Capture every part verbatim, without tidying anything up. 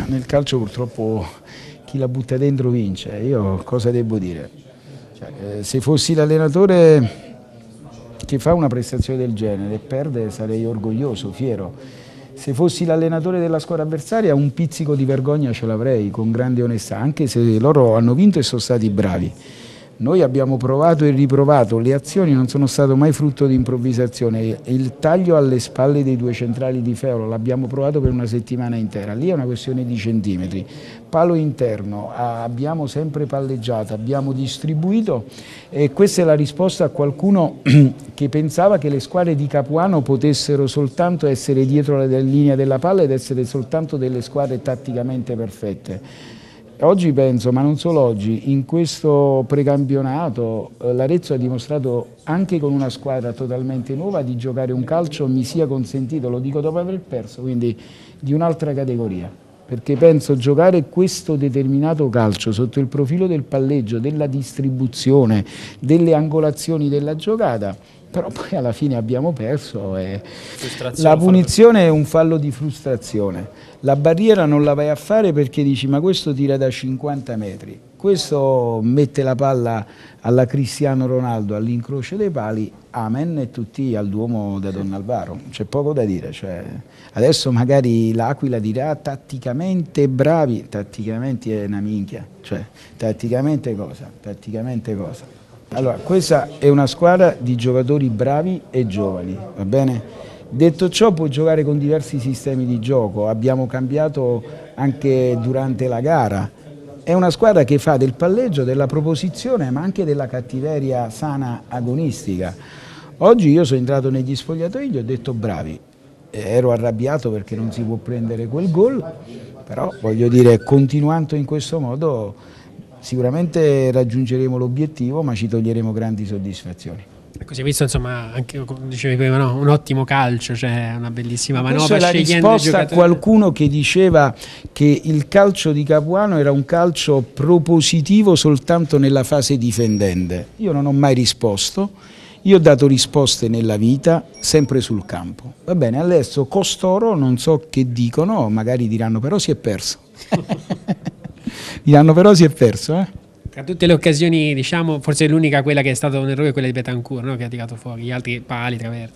nel calcio purtroppo chi la butta dentro vince. Io cosa devo dire? Cioè, eh, se fossi l'allenatore che fa una prestazione del genere e perde, sarei orgoglioso, fiero. Se fossi l'allenatore della squadra avversaria un pizzico di vergogna ce l'avrei, con grande onestà, anche se loro hanno vinto e sono stati bravi. Noi abbiamo provato e riprovato, le azioni non sono state mai frutto di improvvisazione, il taglio alle spalle dei due centrali di Feolo l'abbiamo provato per una settimana intera, lì è una questione di centimetri. Palo interno, abbiamo sempre palleggiato, abbiamo distribuito e questa è la risposta a qualcuno che pensava che le squadre di Capuano potessero soltanto essere dietro la linea della palla ed essere soltanto delle squadre tatticamente perfette. Oggi penso, ma non solo oggi, in questo precampionato l'Arezzo ha dimostrato anche con una squadra totalmente nuova di giocare un calcio, mi sia consentito, lo dico dopo aver perso, quindi di un'altra categoria. Perché penso giocare questo determinato calcio sotto il profilo del palleggio, della distribuzione, delle angolazioni della giocata, però poi alla fine abbiamo perso e la punizione è un fallo di frustrazione. La barriera non la vai a fare perché dici ma questo tira da cinquanta metri, questo mette la palla alla Cristiano Ronaldo all'incrocio dei pali, amen e tutti al Duomo da Don Alvaro, c'è poco da dire. Cioè, adesso magari l'Aquila dirà tatticamente bravi, tatticamente è una minchia, cioè tatticamente cosa? Tatticamente cosa? Allora, questa è una squadra di giocatori bravi e giovani, va bene? Detto ciò può giocare con diversi sistemi di gioco, abbiamo cambiato anche durante la gara. È una squadra che fa del palleggio, della proposizione ma anche della cattiveria sana agonistica. Oggi io sono entrato negli spogliatoi e gli ho detto bravi, ero arrabbiato perché non si può prendere quel gol, però voglio dire continuando in questo modo sicuramente raggiungeremo l'obiettivo ma ci toglieremo grandi soddisfazioni. Ecco, si è visto insomma anche come dicevi prima, no? Un ottimo calcio, cioè una bellissima manovra. Questa è la risposta a qualcuno che diceva che il calcio di Capuano era un calcio propositivo soltanto nella fase difendente. Io non ho mai risposto, io ho dato risposte nella vita sempre sul campo. Va bene, adesso costoro non so che dicono, magari diranno però si è perso. Diranno però si è perso, eh? Tra tutte le occasioni, diciamo, forse l'unica quella che è stata un errore è quella di Betancourt, no? Che ha tirato fuori, gli altri pali, traversi.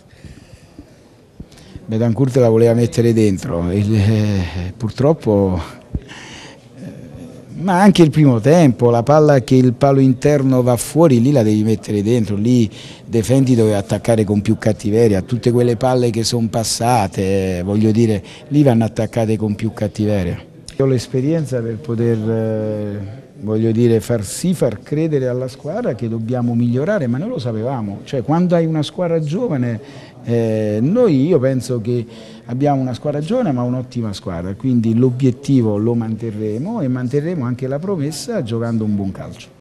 Betancourt la voleva mettere dentro, il, eh, purtroppo, eh, ma anche il primo tempo, la palla che il palo interno va fuori, lì la devi mettere dentro, lì Defendi doveva attaccare con più cattiveria, tutte quelle palle che sono passate, eh, voglio dire, lì vanno attaccate con più cattiveria. Ho l'esperienza per poter, eh, voglio dire, far sì, far credere alla squadra che dobbiamo migliorare, ma noi lo sapevamo, cioè quando hai una squadra giovane, eh, noi io penso che abbiamo una squadra giovane ma un'ottima squadra, quindi l'obiettivo lo manterremo e manterremo anche la promessa giocando un buon calcio.